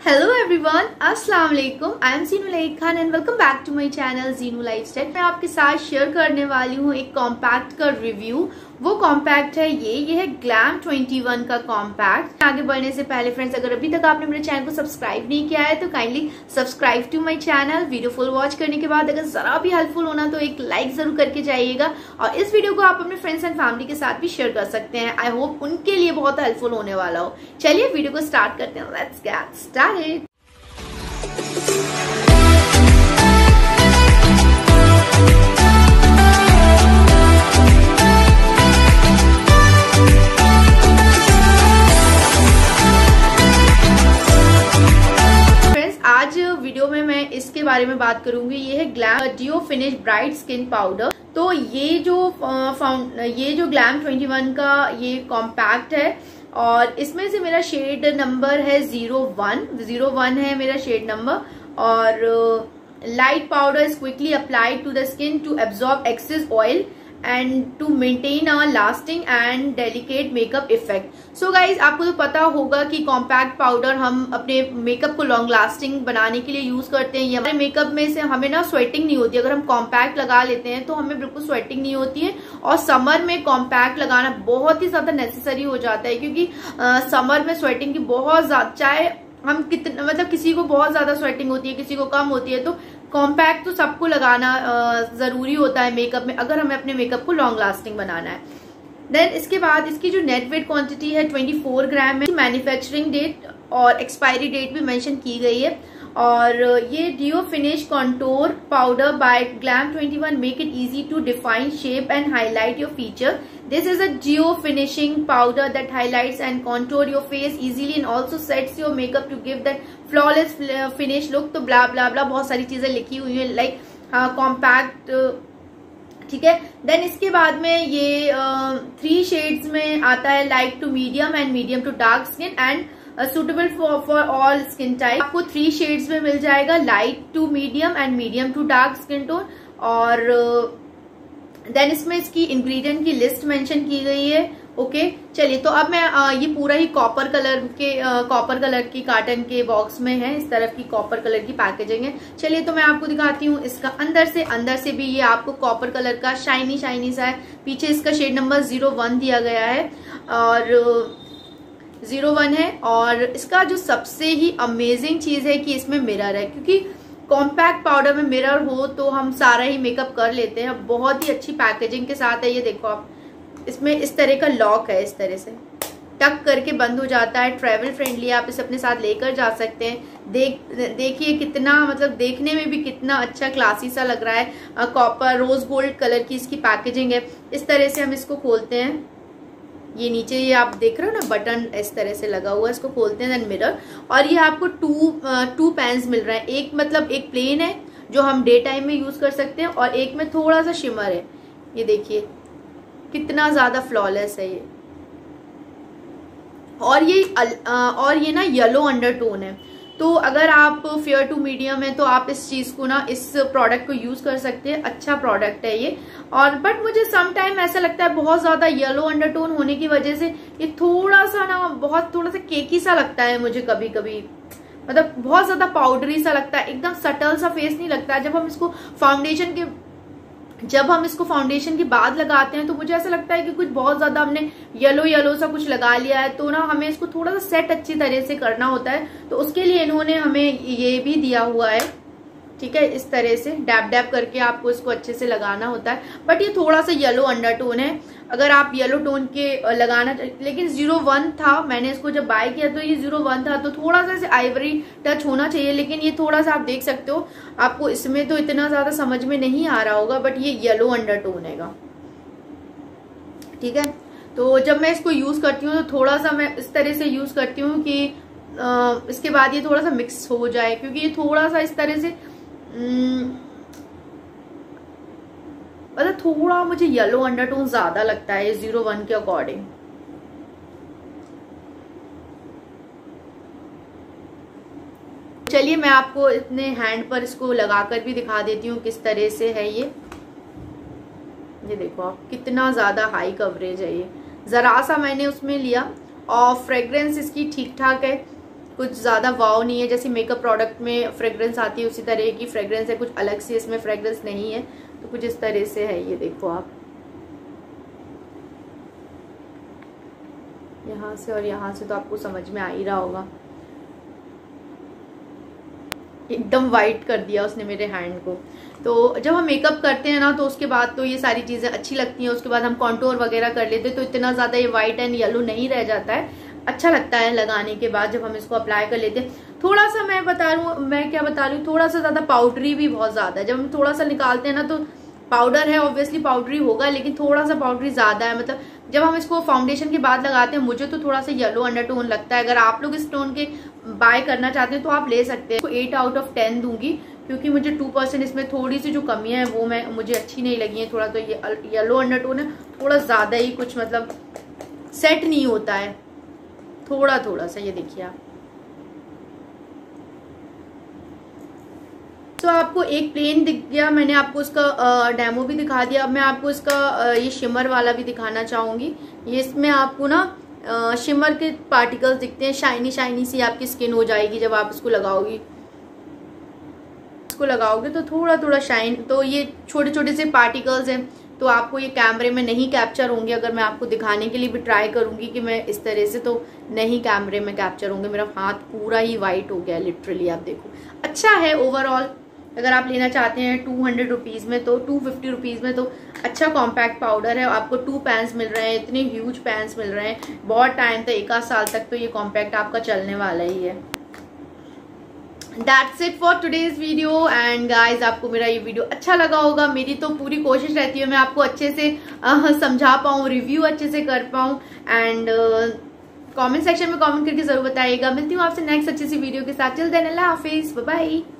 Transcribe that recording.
Hello everyone, अस्सलाम वालेकुम। I am Zeenu Laiq Khan and welcome back to my channel Zeenu lifestyle. मैं आपके साथ शेयर करने वाली हूँ एक कॉम्पैक्ट का रिव्यू। वो कॉम्पैक्ट है ये है ग्लैम 21 का कॉम्पैक्ट। आगे बढ़ने से पहले फ्रेंड्स, अगर अभी तक आपने मेरे चैनल को सब्सक्राइब नहीं किया है तो kindly subscribe to my channel. Video full watch करने के बाद अगर जरा भी हेल्पफुल होना तो एक लाइक जरूर करके जाइएगा, और इस वीडियो को आप अपने फ्रेंड्स एंड फैमिली के साथ भी शेयर कर सकते हैं। आई होप उनके लिए बहुत हेल्पफुल होने वाला हो। चलिए वीडियो को स्टार्ट करते हैं। Let's get started. आज वीडियो में मैं इसके बारे में बात करूंगी। ये है glam duo finish bright skin powder. तो ये जो ग्लैम 21 का ये कॉम्पैक्ट है, और इसमें से मेरा शेड नंबर है 01 है मेरा शेड नंबर। और light powder is quickly applied to the skin to absorb excess oil and to maintain a lasting and delicate makeup effect. So guys, आपको तो पता होगा कि कॉम्पैक्ट पाउडर हम अपने मेकअप को लॉन्ग लास्टिंग बनाने के लिए यूज करते हैं। ये हमारे मेकअप में से हमें ना स्वेटिंग नहीं होती। अगर हम कॉम्पैक्ट लगा लेते हैं तो हमें बिल्कुल स्वेटिंग नहीं होती है। और समर में कॉम्पैक्ट लगाना बहुत ही ज्यादा नेसेसरी हो जाता है, क्योंकि समर में स्वेटिंग की बहुत ज्यादा, चाहे हम कितना मतलब किसी को बहुत ज्यादा स्वेटिंग होती है, किसी को कम होती है, तो कॉम्पैक्ट तो सबको लगाना जरूरी होता है मेकअप में, अगर हमें अपने मेकअप को लॉन्ग लास्टिंग बनाना है। देन इसके बाद इसकी जो नेट वेट क्वांटिटी है 24 ग्राम है। मैन्युफैक्चरिंग डेट और एक्सपायरी डेट भी मेंशन की गई है। और ये duo finish contour powder by glam 21 make it easy to define shape and highlight your feature. This is a geo finishing powder that highlights and contour your face easily and also sets your makeup to give that flawless finish look। तो ब्ला ब्ला ब्ला बहुत सारी चीजें लिखी हुई है, like compact, ठीक है। Then इसके बाद में ये 3 शेड्स में आता है, light to medium and medium to dark skin and suitable for all skin type. आपको 3 शेड्स में मिल जाएगा, light to medium and medium to dark skin tone. और देन इसमें इसकी इंग्रेडिएंट की लिस्ट मेंशन की गई है। ओके, चलिए तो अब मैं ये पूरा ही कॉपर कलर की कार्टन के बॉक्स में है। इस तरफ की कॉपर कलर की पैकेजिंग है। चलिए तो मैं आपको दिखाती हूँ इसका अंदर से भी ये आपको कॉपर कलर का शाइनी सा है। पीछे इसका शेड नंबर 01 दिया गया है, और 01 है। और इसका जो सबसे ही अमेजिंग चीज है कि इसमें मिरर है, क्योंकि कॉम्पैक्ट पाउडर में मिरर हो तो हम सारा ही मेकअप कर लेते हैं। बहुत ही अच्छी पैकेजिंग के साथ है। ये देखो आप, इसमें इस तरह का लॉक है, इस तरह से टक करके बंद हो जाता है। ट्रैवल फ्रेंडली, आप इसे अपने साथ लेकर जा सकते हैं। देखिए कितना, मतलब देखने में भी कितना अच्छा क्लासी सा लग रहा है। कॉपर रोज गोल्ड कलर की इसकी पैकेजिंग है। इस तरह से हम इसको खोलते हैं। ये नीचे ये आप देख रहे हो ना, बटन इस तरह से लगा हुआ है। इसको खोलते हैं, देन मिरर। और ये आपको टू पेन्स मिल रहे हैं। एक मतलब एक प्लेन है जो हम डे टाइम में यूज कर सकते हैं, और एक में थोड़ा सा शिमर है। ये देखिए कितना ज्यादा फ्लॉलेस है ये। और ये ना येलो अंडरटोन है। तो अगर आप फेयर टू मीडियम है तो आप इस चीज को ना, इस प्रोडक्ट को यूज कर सकते हैं। अच्छा प्रोडक्ट है ये। और बट मुझे सम टाइम ऐसा लगता है बहुत ज्यादा येलो अंडरटोन होने की वजह से ये थोड़ा सा केकी सा लगता है मुझे कभी कभी। मतलब बहुत ज्यादा पाउडरी सा लगता है, एकदम सटल सा फेस नहीं लगता है। जब हम इसको फाउंडेशन के बाद लगाते हैं तो मुझे ऐसा लगता है कि कुछ बहुत ज्यादा हमने येलो सा कुछ लगा लिया है। तो ना हमें इसको थोड़ा सा सेट अच्छी तरह से करना होता है। तो उसके लिए इन्होंने हमें ये भी दिया हुआ है, ठीक है। इस तरह से डैब करके आपको इसको अच्छे से लगाना होता है। बट ये थोड़ा सा येलो अंडरटोन है। अगर आप येलो टोन के लगाना, लेकिन 01 था, मैंने इसको जब बाय किया तो ये 01 था, तो थोड़ा सा आइवरी टच होना चाहिए। लेकिन ये थोड़ा सा आप देख सकते हो, आपको इसमें तो इतना ज्यादा समझ में नहीं आ रहा होगा, बट ये येलो अंडरटोन है, ठीक है। तो जब मैं इसको यूज करती हूँ तो थोड़ा सा मैं इस तरह से यूज करती हूँ कि इसके बाद ये थोड़ा सा मिक्स हो जाए, क्योंकि ये थोड़ा सा इस तरह से मतलब थोड़ा मुझे येलो अंडरटोन ज्यादा लगता है 01 के अकॉर्डिंग। चलिए मैं आपको अपने हैंड पर इसको लगाकर भी दिखा देती हूँ किस तरह से है ये। देखो आप, कितना ज्यादा हाई कवरेज है ये। जरा सा मैंने उसमें लिया, और फ्रेग्रेंस इसकी ठीक ठाक है। कुछ ज़्यादा वाव नहीं है, जैसे मेकअप प्रोडक्ट में फ्रेग्रेंस आती है उसी तरह की फ्रेग्रेंस है, कुछ अलग से इसमें फ्रेग्रेंस नहीं है। तो कुछ इस तरह से है, ये देखो आप यहाँ से और यहाँ से तो आपको समझ में आ ही रहा होगा। एकदम वाइट कर दिया उसने मेरे हैंड को। तो जब हम मेकअप करते हैं ना तो उसके बाद तो ये सारी चीजें अच्छी लगती हैं। उसके बाद हम कॉन्टोर वगैरह कर लेते हैं तो इतना ज्यादा ये व्हाइट एंड येलो नहीं रह जाता है, अच्छा लगता है लगाने के बाद जब हम इसको अप्लाई कर लेते हैं। थोड़ा सा मैं क्या बता रही हूँ, थोड़ा सा ज्यादा पाउडरी भी बहुत ज्यादा है। जब हम थोड़ा सा निकालते हैं ना तो पाउडर है, ऑब्वियसली पाउडरी होगा, लेकिन थोड़ा सा पाउडरी ज्यादा है। मतलब जब हम इसको फाउंडेशन के बाद लगाते हैं मुझे तो थोड़ा सा येलो अंडरटोन लगता है। अगर आप लोग इस टोन के बाय करना चाहते हैं तो आप ले सकते हैं। 8 आउट ऑफ 10 दूंगी, क्योंकि मुझे 2% इसमें थोड़ी सी जो कमियां है वो मुझे अच्छी नहीं लगी है। थोड़ा तो ये येलो अंडरटोन है, थोड़ा ज्यादा ही कुछ मतलब सेट नहीं होता है, थोड़ा सा। ये देखिए आप, तो आपको एक प्लेन दिख गया, मैंने आपको उसका डेमो भी दिखा दिया। अब मैं आपको इसका ये शिमर वाला भी दिखाना चाहूंगी। ये इसमें आपको ना शिमर के पार्टिकल्स दिखते हैं, शाइनी शाइनी सी आपकी स्किन हो जाएगी जब आप इसको लगाओगे। तो थोड़ा शाइन, तो ये छोटे छोटे से पार्टिकल्स हैं, तो आपको ये कैमरे में नहीं कैप्चर होंगे। अगर मैं आपको दिखाने के लिए भी ट्राई करूंगी कि मैं इस तरह से, तो नहीं कैमरे में कैप्चर होंगे। मेरा हाथ पूरा ही वाइट हो गया लिटरली, आप देखो। अच्छा है ओवरऑल, अगर आप लेना चाहते हैं 200 रुपीज में, तो 250 रुपीज में, तो अच्छा कॉम्पैक्ट पाउडर है। आपको 2 पैन्स मिल रहे हैं, इतने ह्यूज पैन्स मिल रहे हैं। बहुत टाइम तक, 1 साल तक तो ये कॉम्पैक्ट आपका चलने वाला ही है। That's it for today's video and guys, आपको मेरा ये वीडियो अच्छा लगा होगा। मेरी तो पूरी कोशिश रहती है मैं आपको अच्छे से समझा पाऊँ, रिव्यू अच्छे से कर पाऊँ। एंड कमेंट सेक्शन में कमेंट करके जरूर बताइएगा। मिलती हूँ आपसे नेक्स्ट अच्छी सी वीडियो के साथ। टिल देन अल्लाह हाफिज, बाय बाय।